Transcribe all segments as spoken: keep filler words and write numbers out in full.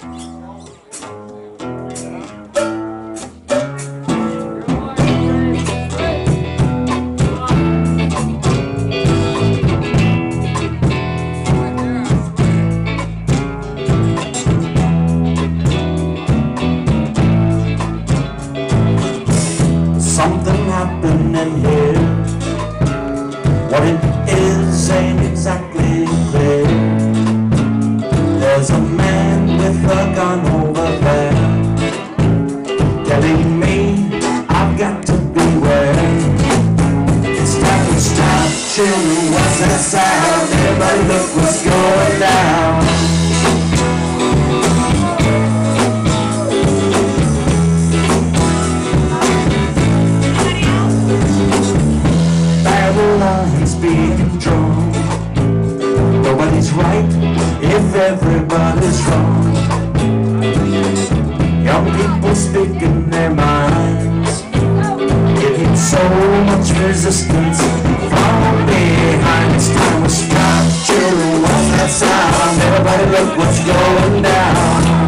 Something happening here. What it is ain't exactly clear. There's a man with a gun over there telling me I've got to beware. It's time to stop, children, what's that sound? Everybody look what's going down. Babylon's being drawn. Nobody's right if everybody's wrong. Young people speaking their minds, getting so much resistance from behind. It's time to stop, children, what's that sound? Everybody look what's going down.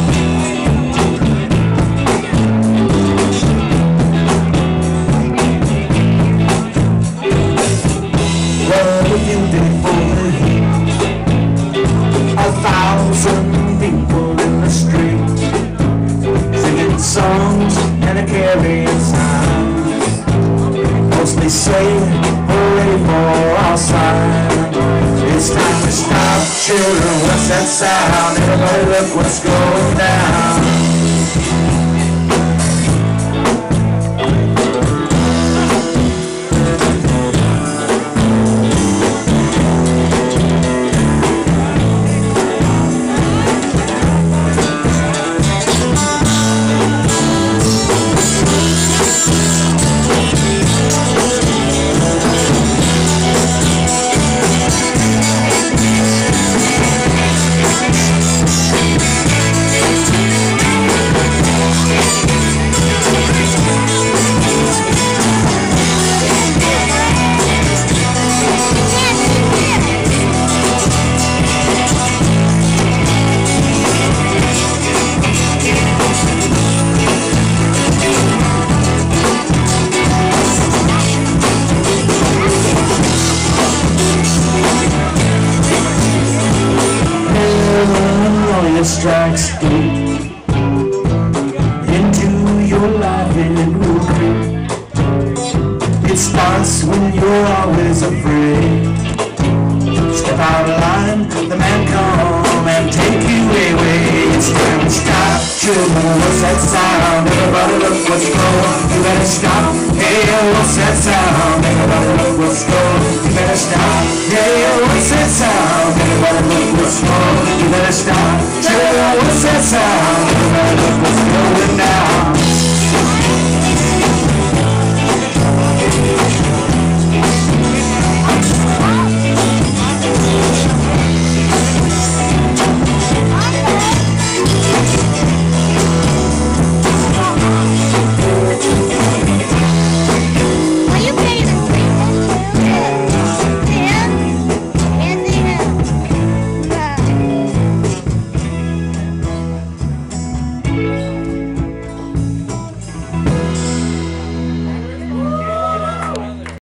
Songs and a carrying signs, mostly say we're ready for our sign. It's time to stop, children, what's that sound? Everybody look what's going down. Strikes deep into your life and it will creep. It starts when you're always afraid. Step out of line, the man come and take you away. It's time to stop, children, what's that sound? Everybody look what's going. You better stop, hey, what's that sound? Everybody look what's going. You better stop, hey, what's that sound? Everybody look what's going. You better stop, children, what's that sound? Everybody look what's going down.